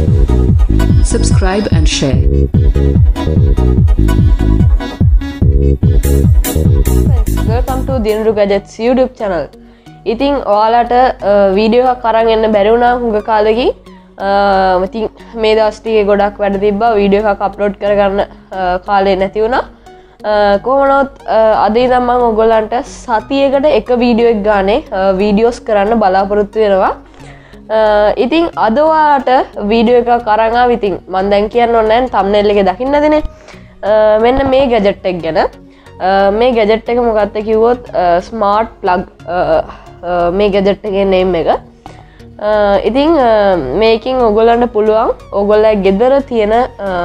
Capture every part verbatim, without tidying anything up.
Subscribe and share. Welcome to Dinru Gadgets YouTube channel. ඉතින් ඔයාලට video එකක් අරන් එන්න බැරි වුණා හුඟ කාලෙකින්. ඉතින් මේ දවස් ටිකේ ගොඩක් වැඩ තිබ්බා වීඩියෝ එකක් අප්ලෝඩ් කරගන්න කාලේ නැති වුණා. කොහොමනොත් අද ඉඳන් මම ඔයගොල්ලන්ට සතියකට එක වීඩියෝ එකක් ගානේ වීඩියෝස් කරන්න බලාපොරොත්තු වෙනවා. ඉතින් අද ඔයාලට වීඩියෝ එකක් අරන් ආව. ඉතින් මම දැන් කියන්න ඕනේ නැහැ thumbnail එකේ දකින්න ඇතිනේ. මෙන්න මේ gadget එක ගැන. මේ gadget එක මොකක්ද කිව්වොත් smart plug මේ gadget එකේ name එක. ඉතින් මේකින් ඔයගොල්ලන්ට පුළුවන් ඔයගොල්ලෝ ගෙදර තියෙන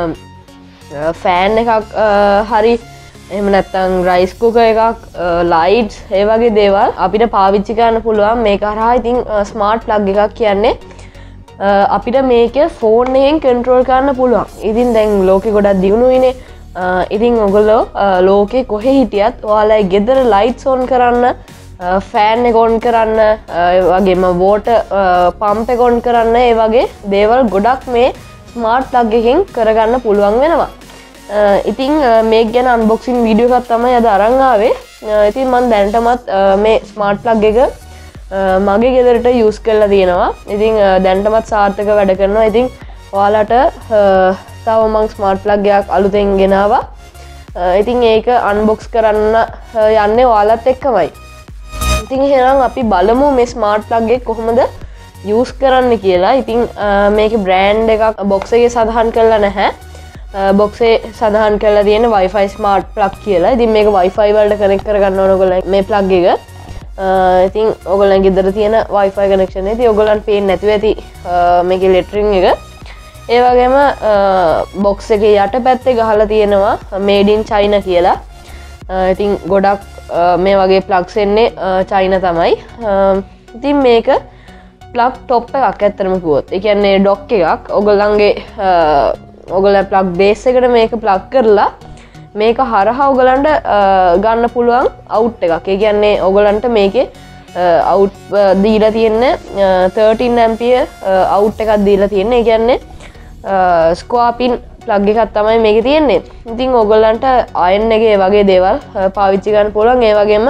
ෆෑන් එකක් හරි එහෙම නැත්නම් රයිස් කුකර් එකක් ලයිට්ස් ඒ වගේ දේවල් අපිට පාවිච්චි කරන්න පුළුවන් මේක හරහා. ඉතින් ස්මාර්ට් ප්ලග් එකක් කියන්නේ අපිට මේක ෆෝන් එකෙන් කන්ට්‍රෝල් කරන්න පුළුවන්. ඉතින් දැන් ලෝකෙ ගොඩක් දියුණුයිනේ. ඉතින් ඔයගොල්ලෝ ලෝකෙ කොහෙ හිටියත් ඔයාලා ගෙදර ලයිට්ස් ඔන් කරන්න, ෆෑන් එක ඔන් කරන්න, ඒ වගේම වෝටර් පම්ප් එක ඔන් කරන්න, ඒ වගේ දේවල් ගොඩක් මේ ස්මාර්ට් ප්ලග් එකෙන් කරගන්න පුළුවන් වෙනවා. ඉතින් මේක ගැන අන්බොක්සිං වීඩියෝ එකක් තමයි අද අරන් ආවේ. ඉතින් මම දැනටමත් මේ ස්මාර්ට් ප්ලග් එක මගේ ගෙදරට යූස් කරලා තියෙනවා. ඉතින් දැනටමත් සාර්ථක වැඩ කරනවා. ඉතින් ඔයාලට තව මම ස්මාර්ට් ප්ලග් එකක් අලුතෙන් ගෙනාවා. ඉතින් ඒක අන්බොක්ස් කරන්න යන්නේ ඔයාලත් එක්කමයි. ඉතින් එහෙනම් අපි බලමු මේ ස්මාර්ට් ප්ලග් එක කොහොමද යූස් කරන්න කියලා. ඉතින් මේකේ බ්‍රෑන්ඩ් එකක් බොක්ස් එකේ සඳහන් කරලා නැහැ. බොක්සේ සඳහන් කරලා තියෙන Wi-Fi smart plug කියලා. ඉතින් මේක Wi-Fi වලට කනෙක්ට් කරගන්න ඕන ඔයගොල්ලෝ මේ plug එක. ඉතින් ඔයගොල්ලන් ගෙදර තියෙන Wi-Fi connection එක. ඉතින් ඔයගොල්ලන් පේන්නේ නැතුව ඇති මේකේ lettering එක. ඒ වගේම බොක්ස් එකේ යටපැත්තේ ගහලා තියෙනවා made in China කියලා. ඉතින් ගොඩක් මේ වගේ plugs එන්නේ China තමයි. ඉතින් මේක plug top එකක් ඇත්තටම කිව්වොත්. ඒ කියන්නේ dock එකක්. ඔයගොල්ලන්ගේ ඔගොල්ලෝ ප්ලග් බේස් එකට මේක ප්ලග් කරලා මේක හරහා ඔයගලන්ට ගන්න පුළුවන් අවුට් එකක්. ඒ කියන්නේ ඔයගලන්ට මේකේ අවුට් දීලා තියෙන්නේ thirteen ampere අවුට් එකක් දීලා තියෙන්නේ. ඒ කියන්නේ ස්ක්වයර් පින් ප්ලග් එකක් තමයි මේකේ තියෙන්නේ. ඉතින් ඔයගලන්ට අයන් එකේ වගේ දේවල් පාවිච්චි කරන්න පුළුවන්. ඒ වගේම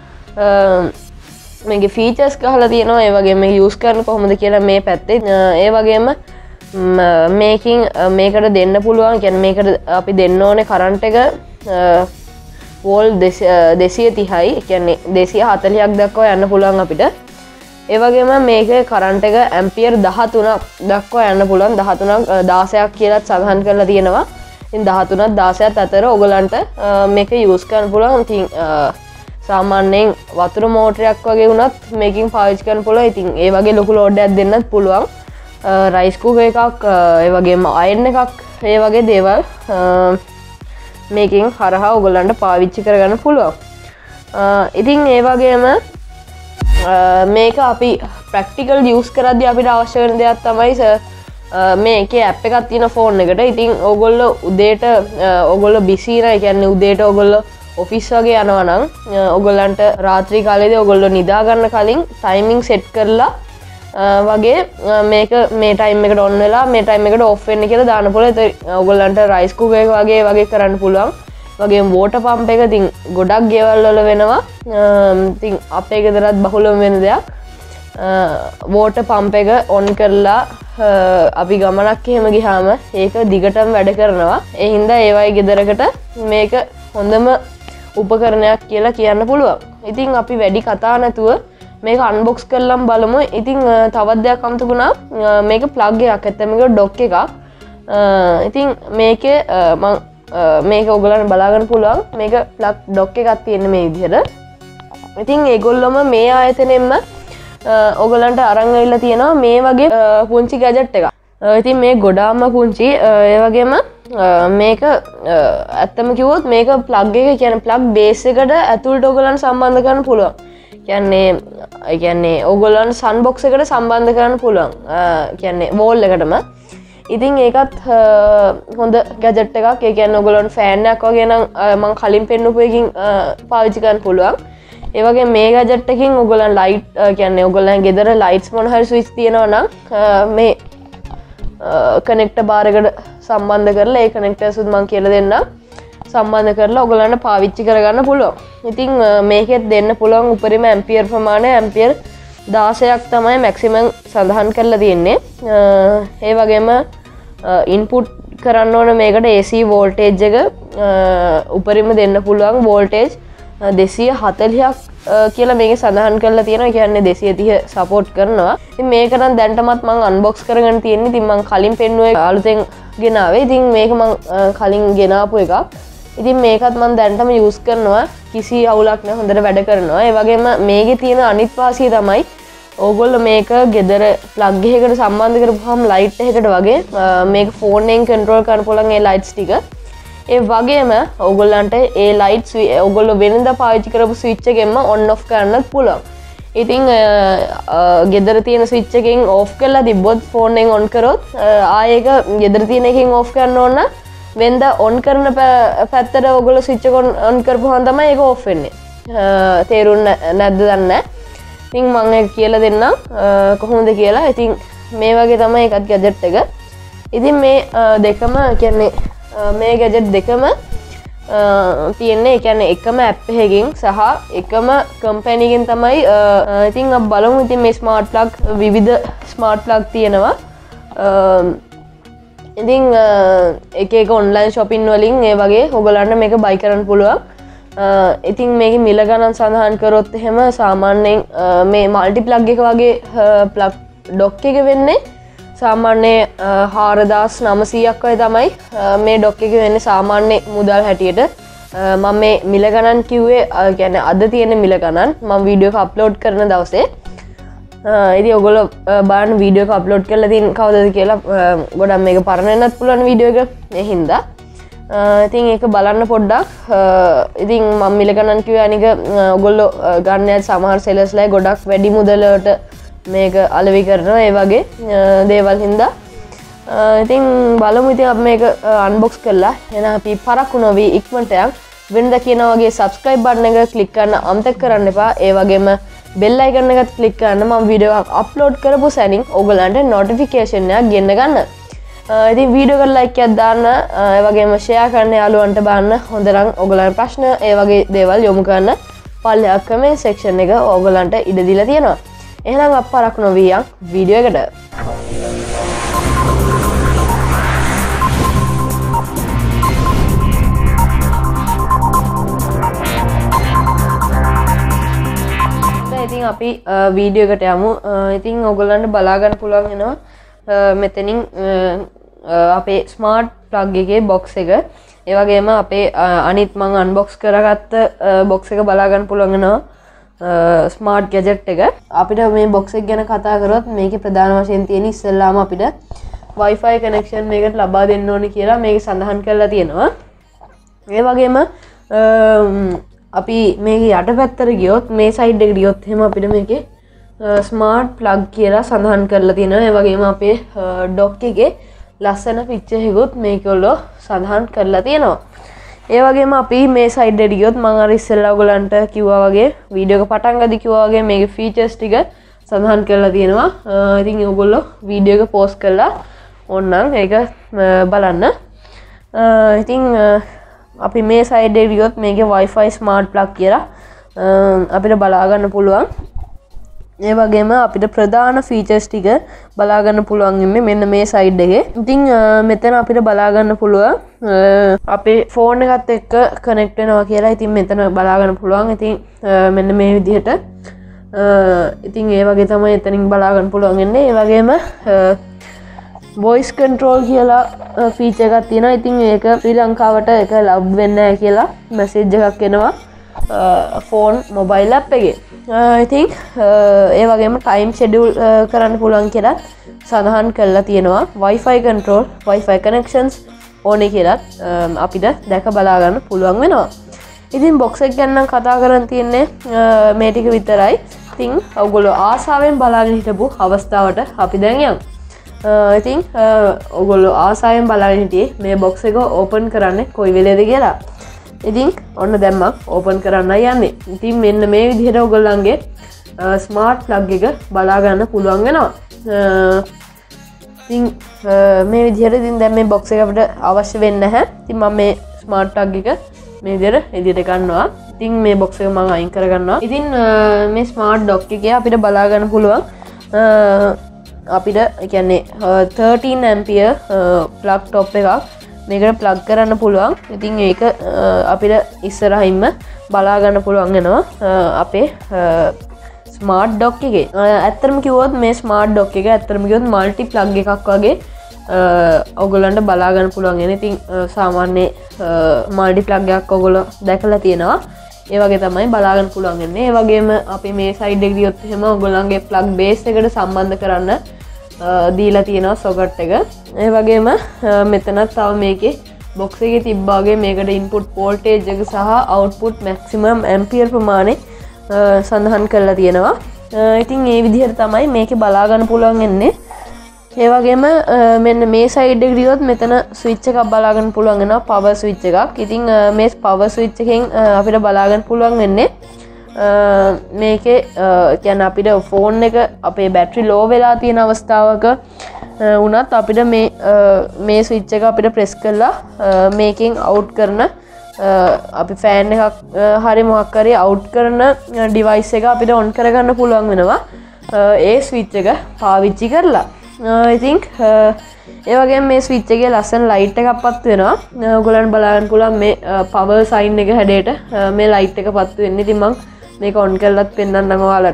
මේකේ ෆීචර්ස් ගහලා තියෙනවා. ඒ වගේම මේක යූස් කරන්න කොහොමද කියලා මේ පැත්තේ. ඒ වගේම මේකින් මේකට දෙන්න පුළුවන්. කියන්නේ මේකට අපි දෙන්න ඕනේ කරන්ට් එක වෝල්ට් දෙසිය තිහයි. කියන්නේ දෙසිය හතලිහක් දක්වා යන්න පුළුවන් අපිට. ඒ වගේම මේකේ කරන්ට් එක ඇම්පියර් දහතුනක් දක්වා යන්න පුළුවන්. දහතුනක් දාසයක් කියලාත් සඳහන් කරලා තියෙනවා. ඉතින් දහතුනක් දාසයත් අතර ඔයගලන්ට මේක යූස් කරන්න පුළුවන්. ඉතින් සාමාන්‍යයෙන් වතුර මෝටරයක් වගේ වුණත් මේකින් පාවිච්චි කරන්න පුළුවන්. ඉතින් ඒ වගේ ලොකු ලෝඩ් එකක් දෙන්නත් පුළුවන්. රයිස් කුකර් එකක්, ඒ වගේම අයන් එකක්, ඒ වගේ දේවල් මේකෙන් හරහා ඔයගොල්ලන්ට පාවිච්චි කරගන්න පුළුවන්. ඉතින් ඒ වගේම මේක අපි ප්‍රැක්ටිකල් යූස් කරද්දී අපිට අවශ්‍ය වෙන දෙයක් තමයි මේකේ ඇප් එකක් තියෙන ෆෝන් එකට. ඉතින් ඔයගොල්ලෝ උදේට ඔයගොල්ලෝ බිසි නෑ. කියන්නේ උදේට ඔයගොල්ලෝ ඔෆිස් වගේ යනවා නම් ඔයගොල්ලන්ට රාත්‍රී කාලේදී ඔයගොල්ලෝ නිදා ගන්න කලින් ටයිමින් සෙට් කරලා වගේ මේක මේ ටයිම් එකට ඔන් වෙලා මේ ටයිම් එකට ඔෆ් වෙන්න කියලා දාන්න පුළුවන්. ඒත් ඔයගොල්ලන්ට රයිස් කුකර් එක වගේ වගේ කරන්න පුළුවන්. වගේම වෝටර් පම්ප් එක ඉතින් ගොඩක් ගෙවල් වල වෙනවා. ඉතින් අපේ ගෙදරත් බහුලම වෙන දෙයක්. වෝටර් පම්ප් එක ඔන් කරලා අපි ගමනක් එහෙම ගියාම ඒක දිගටම වැඩ කරනවා. ඒ හින්දා ඒ වගේ ගෙදරකට මේක හොඳම උපකරණයක් කියලා කියන්න පුළුවන්. ඉතින් අපි වැඩි කතා නැතුව මේක අන්බොක්ස් කරලම් බලමු. ඉතින් තවත් දෙයක් අමතක වුණා. මේක ප්ලග් එකක්. ඇත්තටම මේක ඩොක් එකක්. ඉතින් මේකේ මම මේක ඔයගලන්ට බලා ගන්න පුළුවන්. මේක ප්ලග් ඩොක් එකක් තියෙන මේ විදිහට. ඉතින් ඒගොල්ලොම මේ ආයතනෙන්ම ඔයගලන්ට අරන් ඇවිල්ලා තියෙනවා මේ වගේ පුංචි ගැජට් එකක්. ඉතින් මේ ගොඩාම පුංචි. ඒ වගේම මේක ඇත්තම කිව්වොත් මේක ප්ලග් එක කියන්නේ ප්ලග් බේස් එකට ඇතුළට ඔයගලන්ට සම්බන්ධ කරන්න පුළුවන්. කියන්නේ ඒ කියන්නේ ඔයගොල්ලන් සන් බොක්ස් එකට සම්බන්ධ කරන්න පුළුවන්. කියන්නේ වෝල් එකටම. ඉතින් ඒකත් හොඳ ගැජට් එකක්. ඒ කියන්නේ ඔයගොල්ලන් ෆෑන් එකක් වගේ නම් මම කලින් පෙන්නපු එකකින් පාවිච්චි කරන්න පුළුවන්. ඒ වගේ මේ ගැජට් එකකින් ඔයගොල්ලන් ලයිට් කියන්නේ ඔයගොල්ලන් ගෙදර ලයිට්ස් මොන හරි ස්විච් තියෙනවා නම් මේ කනෙක්ටර් බාර් එකට සම්බන්ධ කරලා ඒ කනෙක්ටර්ස් උත් මම කියලා දෙන්නම්. සම්බන්ධ කරලා ඔයගොල්ලන්ට පාවිච්චි කරගන්න පුළුවන්. ඉතින් මේකෙත් දෙන්න පුළුවන් උපරිම ඇම්පියර් ප්‍රමාණය ඇම්පියර් දාසයක් තමයි මැක්සිමම් සඳහන් කරලා තියෙන්නේ. ඒ වගේම ඉන්පුට් කරන්න ඕන මේකට A C වෝල්ටේජ් එක උපරිම දෙන්න පුළුවන් වෝල්ටේජ් දෙසිය හතළිහක් කියලා මේකේ සඳහන් කරලා තියෙනවා. කියන්නේ දෙසිය තිහ සපෝට් කරනවා. ඉතින් මේක නම් දැන්ටමත් මම අන්බොක්ස් කරගෙන තියෙන්නේ. ඉතින් මම කලින් පෙන්නුවේ අලුතෙන් ගෙනාවේ. ඉතින් මේක මම කලින් ගෙනාපු එකක්. ඉතින් මේකත් මම දැන්ටම යූස් කරනවා. කිසි අවුලක් නැහැ. හොඳට වැඩ කරනවා. ඒ වගේම මේකේ තියෙන අනිත් වාසිය තමයි ඕගොල්ලෝ මේක ගෙදර ප්ලග් එකකට සම්බන්ධ කරපුවාම ලයිට් එකකට වගේ මේක ෆෝන් එකෙන් කන්ට්‍රෝල් කරන්න පුළුවන් ඒ ලයිට්ස් ටික. ඒ වගේම ඕගොල්ලන්ට ඒ ලයිට්ස් ඕගොල්ලෝ වෙනදා පාවිච්චි කරපු ස්විච් එකෙන්ම ඔන් ඔෆ් කරන්නත් පුළුවන්. ඉතින් ගෙදර තියෙන ස්විච් එකෙන් ඔෆ් කරලා තිබ්බොත් ෆෝන් එකෙන් ඔන් කරොත් ආයෙ ඒක ගෙදර තියෙන එකෙන් ඔෆ් කරන්න ඕන නම් වෙනදා ඔන් කරන පැත්තට ඕගොල්ලෝ ස්විච් එක ඔන් කරපුවාම තමයි ඒක ඔෆ් වෙන්නේ. තේරුන්නේ නැද්ද දන්නේ නැහැ. ඉතින් මම ඒක කියලා දෙන්නම් කොහොමද කියලා. ඉතින් මේ වගේ තමයි එකත් ගැජට් එක. ඉතින් මේ දෙකම කියන්නේ මේ ගැජට් දෙකම තියෙන්නේ කියන්නේ එකම ඇප් එකකින් සහ එකම කම්පැනි එකකින් තමයි. ඉතින් අපි බලමු. ඉතින් මේ ස්මාර්ට් ප්ලග් විවිධ ස්මාර්ට් ප්ලග් තියෙනවා. ඉතින් එක එක ඔන්ලයින් shopping වලින් ඒ වගේ ඔයගලන්ට මේක buy කරන්න පුළුවන්. ඉතින් මේක මිල ගණන් සඳහන් කරොත් එහෙම සාමාන්‍යයෙන් මේ මල්ටි ප්ලග් එක වගේ ප්ලග් ඩොක් එක වෙන්නේ සාමාන්‍යයෙන් හාරදාස් නවසීයක් වගේ තමයි මේ ඩොක් එක වෙන්නේ සාමාන්‍ය මුදල් හැටියට. මම මේ මිල ගණන් කිව්වේ කියන්නේ අද තියෙන මිල ගණන් මම වීඩියෝ එක අප්ලෝඩ් කරන දවසේ. ඉතින් ඔයගොල්ලෝ බලන්න වීඩියෝ එක අප්ලෝඩ් කරලා තියෙන කවදද කියලා ගොඩක් මේක පරණ වෙන්නත් පුළුවන් වීඩියෝ එක. ඒ හින්දා ඉතින් ඒක බලන්න පොඩ්ඩක්. ඉතින් මම මිල ගණන් කිව්වේ අනික ඔයගොල්ලෝ ගන්න යත් සමහර සෙලර්ස්ලා ගොඩක් වැඩි මුදලට මේක අලෙවි කරනවා ඒ වගේ දේවල් හින්දා. ඉතින් බලමු ඉතින් අපි මේක අන්බොක්ස් කරලා එහෙනම් අපි පරක්කු නොවි ඉක්මනට යන් වෙනදා කියන වගේ subscribe button එක ක්ලික් කරන්න අමතක කරන්න එපා. ඒ වගේම bell icon එකත් ක්ලික් කරන්න මම වීඩියෝ එකක් අප්ලෝඩ් කරපු සැනින් ඔයගලන්ට notification එකක් ගෙන්න ගන්න. ඉතින් වීඩියෝ එකට ලයික් එකක් දාන්න ඒ වගේම ෂෙයා කරන්න යාළුවන්ට බලන්න. හොඳ නම් ඔයගලන්ට ප්‍රශ්න ඒ වගේ දේවල් යොමු කරන්න පල්ලෙහා කමෙන්ට් සෙක්ෂන් එක ඔයගලන්ට ඉඩ දීලා තියෙනවා. එහෙනම් අපි පරක්කු නොවි යන් වීඩියෝ එකට. ඉතින් අපි වීඩියෝ එකට යමු. ඉතින් ඔයගලන්ට බලා ගන්න පුළුවන් වෙනවා මෙතනින් අපේ ස්මාර්ට් ප්ලග් එකේ බොක්ස් එක. ඒ වගේම අපේ අනිත් මම අන්බොක්ස් කරගත්ත බොක්ස් එක බලා ගන්න පුළුවන් වෙනවා ස්මාර්ට් ගැජට් එක. අපිට මේ බොක්ස් එක ගැන කතා කරොත් මේකේ ප්‍රධාන වශයෙන් තියෙන ඉස්සෙල්ලාම අපිට Wi-Fi connection මේකට ලබා දෙන්න ඕනේ කියලා මේක සඳහන් කරලා තියෙනවා. ඒ වගේම අපි මේක යටපැත්තට ගියොත් මේ සයිඩ් එකට ගියොත් එහෙම අපිට මේකේ ස්මාර්ට් ප්ලග් කියලා සඳහන් කරලා තියෙනවා. ඒ වගේම අපේ ඩොක් එකේ ලස්සන පික්චර් එකකුත් මේකවල සඳහන් කරලා තියෙනවා. ඒ වගේම අපි මේ සයිඩ් එකට ගියොත් මම අර ඉස්සෙල්ලා ඔයගලන්ට කිව්වා වගේ වීඩියෝ එක පටන් ගද්දි කිව්වා වගේ මේකේ ෆීචර්ස් ටික සඳහන් කරලා තියෙනවා. ඉතින් ඔයගොල්ලෝ වීඩියෝ එක පෝස් කරලා ඕනනම් ඒක බලන්න. ඉතින් අපි මේ සයිඩ් එකට ගියොත් මේකේ Wi-Fi smart plug කියලා අපිට බලා ගන්න පුළුවන්. ඒ වගේම අපිට ප්‍රධාන ෆීචර්ස් ටික බලා ගන්න පුළුවන් ඉන්නේ මෙන්න මේ සයිඩ් එකේ. ඉතින් මෙතන අපිට බලා ගන්න පුළුවන් අපේ ෆෝන් එකත් එක්ක කනෙක්ට් වෙනවා කියලා. ඉතින් මෙතන බලා ගන්න පුළුවන්. ඉතින් මෙන්න මේ විදිහට ඉතින් ඒ වගේ තමයි එතනින් බලා ගන්න පුළුවන් ඉන්නේ. ඒ වගේම voice control කියලා ෆීචර් එකක් තියෙනවා. ඉතින් ඒක ශ්‍රී ලංකාවට ඒක ලබ් වෙන්නේ නැහැ කියලා මැසේජ් එකක් එනවා ෆෝන් මොබයිල් ඇප් එකේ. ඉතින් ඒ වගේම ටයිම් ෂෙඩියුල් කරන්න පුළුවන් කියලා සඳහන් කරලා තියෙනවා. Wi-Fi control, Wi-Fi connections ඕනේ කියලා අපිට දැක බලා ගන්න පුළුවන් වෙනවා. ඉතින් box එක ගැන නම් කතා කරන් තියන්නේ මේ ටික විතරයි. ඉතින් ඔයගොල්ලෝ ආසාවෙන් බලාගෙන හිටපු අවස්ථාවට අපි දැන් යමු. ඉතින් ඔයගොල්ලෝ ආසාවෙන් බලාගෙන හිටියේ මේ box එක open කරන්නේ කොයි වෙලේද කියලා. ඉතින් ඔන්න දැන් මම ඕපන් කරන්න යන්නේ. ඉතින් මෙන්න මේ විදිහට ඔයගොල්ලන්ගේ ස්මාර්ට් ප්ලග් එක බලා ගන්න පුළුවන් වෙනවා. ඉතින් මේ විදිහට ඉතින් දැන් මේ බොක්ස් එක අපිට අවශ්‍ය වෙන්නේ නැහැ. ඉතින් මම මේ ස්මාර්ට් ප්ලග් එක මේ විදිහට එදිට ගන්නවා. ඉතින් මේ බොක්ස් එක මම අයින් කර ගන්නවා. ඉතින් මේ ස්මාර්ට් ඩොක් එකේ අපිට බලා ගන්න පුළුවන් අපිට කියන්නේ thirteen ampere plug top එකක් මේකට plug කරන්න පුළුවන්. ඉතින් ඒක අපිට ඉස්සරහින්ම බලා ගන්න පුළුවන් වෙනවා අපේ ස්මාර්ට් ඩොක් එකේ. ඇත්තටම කිව්වොත් මේ ස්මාර්ට් ඩොක් එක ඇත්තටම කිව්වොත් මල්ටි ප්ලග් එකක් වගේ ඔයගොල්ලන්ට බලා ගන්න පුළුවන් වෙන. ඉතින් සාමාන්‍ය මල්ටි ප්ලග් එකක් ඔයගොල්ලෝ දැකලා තියෙනවා. ඒ වගේ තමයි බලා ගන්න පුළුවන් වෙන්නේ. ඒ වගේම අපි මේ සයිඩ් එක දියොත් එහෙම ඔයගොල්ලන්ගේ ප්ලග් බේස් එකට සම්බන්ධ කරන්න දීලා තියෙනවා සොකට් එක. ඒ වගේම මෙතනත් තව මේකේ බොක්ස් එකේ තිබ්බාගේ මේකට ඉන්පුට් වෝල්ටේජ් එක සහ අවුට්පුට් මැක්සිමම් ඇම්පියර් ප්‍රමාණය සඳහන් කරලා තියෙනවා. ඉතින් මේ විදිහට තමයි මේකේ බලා ගන්න පුළුවන් වෙන්නේ. ඒ වගේම මෙන්න මේ සයිඩ් එකට ගියොත් මෙතන ස්විච් එකක් බලා ගන්න පුළුවන් වෙනවා පවර් ස්විච් එකක්. ඉතින් මේ පවර් ස්විච් එකෙන් අපිට බලා ගන්න පුළුවන් වෙන්නේ මේකේ කියන්නේ අපිට ෆෝන් එක අපේ බැටරි ලෝ වෙලා තියෙන අවස්ථාවක වුණත් අපිට මේ මේ ස්විච් එක අපිට ප්‍රෙස් කරලා මේකෙන් අවුට් කරන අපි ෆෑන් එකක් හරි මොකක් හරි අවුට් කරන ඩිවයිස් එක අපිට ඔන් කරගන්න පුළුවන් වෙනවා ඒ ස්විච් එක පාවිච්චි කරලා. ඉතින් ඒ වගේම මේ ස්විච් එකේ ලස්සන ලයිට් එකක් පත් වෙනවා. ඔයගොල්ලන් බලා ගන්න පුළුවන් මේ පවර් සයින් එක හැඩයට මේ ලයිට් එක පත් වෙන්නේ. ඉතින් මම මේක ඔන් කරලත් පෙන්නන්නම් ඔයාලට.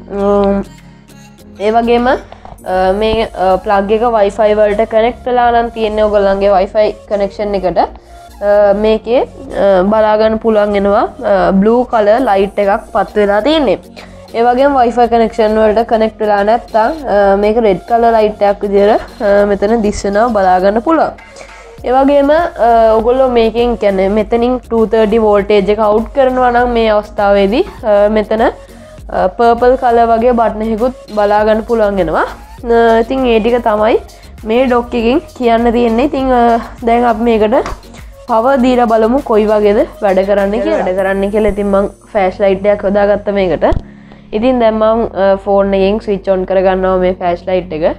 ඒ වගේම මේ ප්ලග් එක Wi-Fi වලට කනෙක්ට් වෙලා නම් තියෙන්නේ ඔයගොල්ලන්ගේ Wi-Fi කනෙක්ෂන් එකට. මේකේ බලා ගන්න පුළුවන් වෙනවා blue color light එකක් පත් වෙලා තියෙන්නේ. ඒ වගේම Wi-Fi කනෙක්ෂන් වලට කනෙක්ට් වෙලා නැත්නම් මේක red color light එකක් විදිහට මෙතන දිස්සනවා බලා ගන්න පුළුවන්. ඒ වගේම ඔයගොල්ලෝ මේකෙන් කියන්නේ මෙතනින් two thirty voltage එක අවුට් කරනවා නම් මේ අවස්ථාවේදී මෙතන purple color වගේ බටන් එකකුත් බලා ගන්න පුළුවන් වෙනවා. ඉතින් ඒ ටික තමයි මේ ඩොක් එකකින් කියන්න තියෙන්නේ. ඉතින් දැන් අපි මේකට පවර් දීලා බලමු කොයි වගේද වැඩ කරන්නේ කියලා. වැඩ කරන්නේ කියලා ඉතින් මම ෆ්ලෑෂ් ලයිට් එකක් හොදාගත්තා මේකට. ඉතින් දැන් මම ෆෝන් එකෙන් ස්විච් ඔන් කරගන්නවා මේ ෆ්ලෑෂ් ලයිට් එක.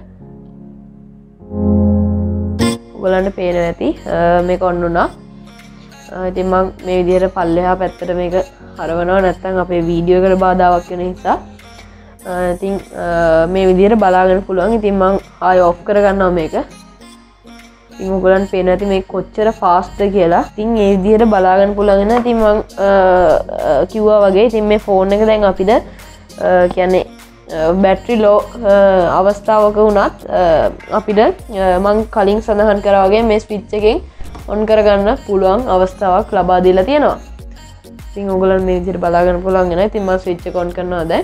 ඔයගලන්ට පේනවා ඇති මේක ඔන් වුණා. ඉතින් මම මේ විදිහට පල්ලෙහා පැත්තට මේක හරවනවා නැත්නම් අපේ වීඩියෝ එකට බාධාවක් වෙන නිසා. ඉතින් මේ විදිහට බලාගෙන පුළුවන්. ඉතින් මම ආයෙ ඔෆ් කරගන්නවා මේක. ඉතින් ඔයගලන්ට පේනවා ඇති මේක කොච්චර ෆාස්ට්ද කියලා. ඉතින් මේ විදිහට බලාගෙන පුළුවන් වෙනවා. ඉතින් මම කිව්වා වගේ ඉතින් මේ ෆෝන් එක දැන් අපිට කියන්නේ බැටරි ලෝ අවස්ථාවක වුණත් අපිට මම කලින් සඳහන් කරා වගේ මේ ස්විච් එකෙන් ඔන් කරගන්න පුළුවන් අවස්ථාවක් ලබා දීලා තියෙනවා. ඉතින් ඔයගොල්ලන් මේ විදිහට බලා ගන්න පුළුවන් වෙනවා. ඉතින් මම ස්විච් එක ඔන් කරනවා දැන්.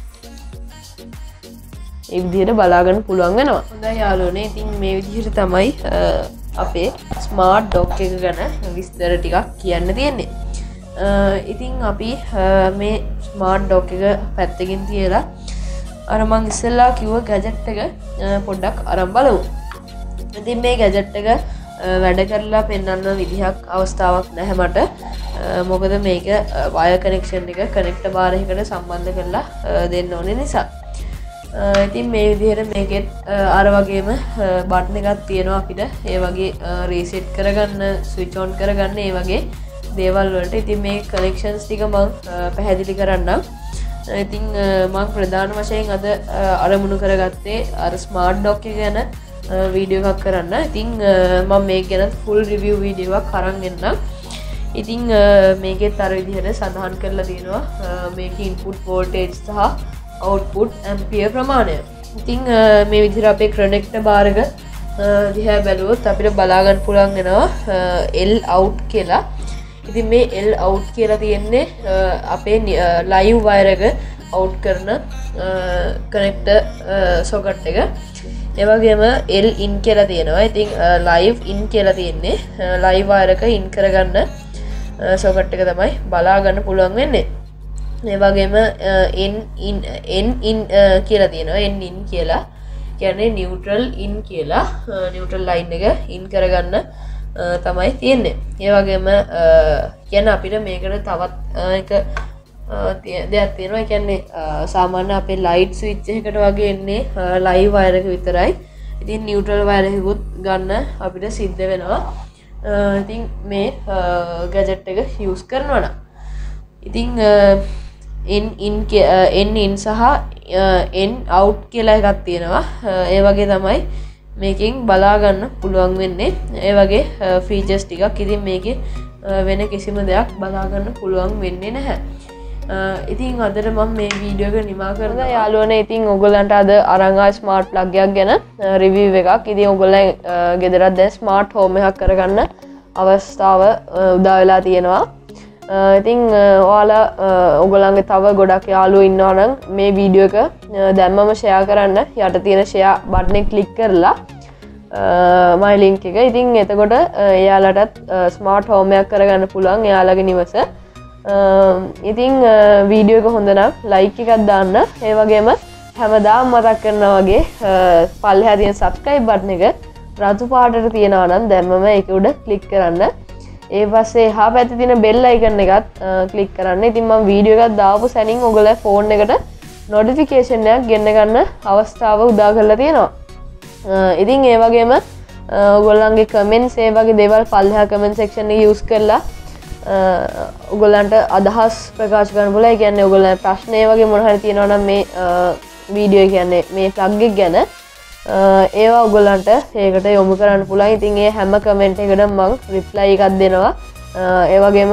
මේ විදිහට බලා ගන්න පුළුවන් වෙනවා. හොඳයි යාළුවනේ. ඉතින් මේ විදිහට තමයි අපේ ස්මාර්ට් ඩොක් එක ගැන විස්තර ටිකක් කියන්න තියෙන්නේ. ඉතින් අපි මේ ස්මාර්ට් ඩොක් එක පැත්තකින් තියලා අර මං ඉස්සෙල්ලා කිව්ව ගැජට් එක පොඩ්ඩක් අරන් බලමු. ඉතින් මේ ගැජට් එක වැඩ කරලා පෙන්වන්න විදිහක් අවස්ථාවක් නැහැ මට. මොකද මේක වයර් කනෙක්ෂන් එක කනෙක්ටර් බාර් එකකට සම්බන්ධ කරලා දෙන්න ඕනේ නිසා. ඉතින් මේ විදිහට මේකෙත් අර වගේම බටන් එකක් තියෙනවා අපිට. ඒ වගේ රීසෙට් කරගන්න, ස්විච් ඔන් කරගන්න ඒ වගේ දේවල් වලට. ඉතින් මේ කනෙක්ෂන්ස් ටික මම පැහැදිලි කරන්නම්. ඉතින් මම ප්‍රධාන වශයෙන් අද අරමුණු කරගත්තේ අර ස්මාර්ට් ඩොක් එක ගැන වීඩියෝ එකක් කරන්න. ඉතින් මම මේක ගැන ෆුල් රිවිව් වීඩියෝ එකක් අරන් එන්නම්. ඉතින් මේකෙත් අර විදිහට සඳහන් කරලා තියෙනවා මේකේ ඉන්පුට් වෝල්ටේජ් සහ අවුට්පුට් ඇම්පියර් ප්‍රමාණය. ඉතින් මේ විදිහට අපේ කනෙක්ටර් බාර් එක දිහා බැලුවොත් අපිට බලා ගන්න පුළුවන් වෙනවා L out කියලා. ඉතින් මේ L out කියලා තියෙන්නේ අපේ ලයිව් වයර් එක අවුට් කරන කනෙක්ටර් සොකට් එක. ඒ වගේම L in කියලා තියෙනවා. ඉතින් live in කියලා තියෙන්නේ ලයිව් වයර් එක ඉන් කරගන්න සොකට් එක තමයි බලා ගන්න පුළුවන් වෙන්නේ. ඒ වගේම N in N in කියලා තියෙනවා. N in කියලා කියන්නේ neutral in කියලා neutral line එක in කරගන්න තමයි තියෙන්නේ. ඒ වගේම කියන්නේ අපිට මේකට තවත් එක දෙයක් තියෙනවා. ඒ කියන්නේ සාමාන්‍ය අපේ light switch එකකට වගේ එන්නේ live wire එක විතරයි. ඉතින් නියුට්‍රල් වයර් එකකුත් ගන්න අපිට සිද්ධ වෙනවා. ඉතින් මේ ගැජට් එක යූස් කරනවා නම් ඉතින් in in in in සහ in out කියලා එකක් තියෙනවා. ඒ වගේ තමයි මේකෙන් බලා ගන්න පුළුවන් වෙන්නේ. ඒ වගේ ෆීචර්ස් ටිකක් ඉතින් මේකේ වෙන කිසිම දෙයක් බලා ගන්න පුළුවන් වෙන්නේ නැහැ. ඉතින් අදට මම මේ වීඩියෝ එක නිමා කරනවා. යාළුවනේ ඉතින් ඔයගොල්ලන්ට අද අරන් ආ ස්මාර්ට් ප්ලග් එකක් ගැන රිවිව් එකක්. ඉතින් ඔයගොල්ලන් ගෙදරත් දැන් ස්මාර්ට් හෝම් එකක් කරගන්න අවස්ථාව උදා වෙලා තියෙනවා. ඉතින් ඔයාලා ඔයගොල්ලන්ගේ තව ගොඩක් යාළුවෝ ඉන්නවා නම් මේ වීඩියෝ එක දැම්මම ෂෙයා කරන්න. යට තියෙන ෂෙයා බටන් එක ක්ලික් කරලා මයි ලින්ක් එක. ඉතින් එතකොට එයාලටත් ස්මාර්ට් හෝම් එකක් කරගන්න පුළුවන් එයාලගේ නිවස. ඉතින් වීඩියෝ එක හොඳ නම් ලයික් එකක් දාන්න. ඒ වගේම හැමදාම මතක් කරනවා වගේ පල්ලෙහා තියෙන subscribe බටන් එක රතු පාටට තියෙනවා නම් දැම්මම ඒක උඩ ක්ලික් කරන්න. ඒ පස්සේ එහා පැත්තේ තියෙන bell icon එකත් ක්ලික් කරන්න. ඉතින් මම වීඩියෝ එකක් දාපු සැනින් ඔයගොල්ලෝ ෆෝන් එකට notification එකක් ගෙන්න ගන්න අවස්ථාව උදා කරලා තියෙනවා. ඉතින් ඒ වගේම ඔයගොල්ලන්ගේ comments ඒ වගේ දේවල් පල්ලෙහා comment section එකේ use කරලා ඔයගොල්ලන්ට අදහස් ප්‍රකාශ කරන්න පුළුවන්. ඒ කියන්නේ ඔයගොල්ලන්ගේ ප්‍රශ්න ඒ වගේ මොන හරි තියෙනවා නම් මේ වීඩියෝ කියන්නේ මේ ප්ලග් එක ගැන ඒවා ඔයගොල්ලන්ට ඒකට යොමු කරන්න පුළුවන්. ඉතින් ඒ හැම කමෙන්ට් එකකටම මම රිප්ලයි එකක් දෙනවා. ඒ වගේම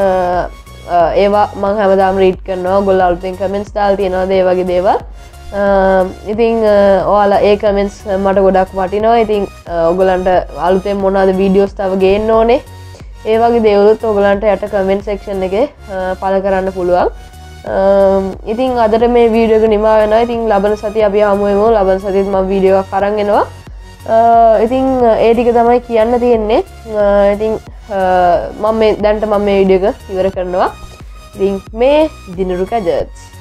ඒවා මම හැමදාම රීඩ් කරනවා. ඔයගොල්ලෝ අලුතෙන් කමෙන්ට්ස් දාලා තියෙනවාද ඒ වගේ දේවල්. ඉතින් ඔයාලා ඒ කමෙන්ට්ස් මට ගොඩක් වටිනවා. ඉතින් ඔයගොල්ලන්ට අලුතෙන් මොනවද වීඩියෝස් තව ගේන්න ඕනේ ඒ වගේ දේවලුත් ඔයගලන්ට යට කමෙන්ට් සෙක්ෂන් එකේ පළ කරන්න පුළුවන්. ඉතින් අදට මේ වීඩියෝ එක නිමා වෙනවා. ඉතින් ලබන සතිය අපි හමු වෙමු. ලබන සතියේත් මම වීඩියෝ එකක් අරන් එනවා. ඉතින් ඒ ටික තමයි කියන්න තියෙන්නේ. ඉතින් මම මේ දැන්ට මම මේ වීඩියෝ එක ඉවර කරනවා. ඉතින් මේ දිනුරු ගැජට්ස්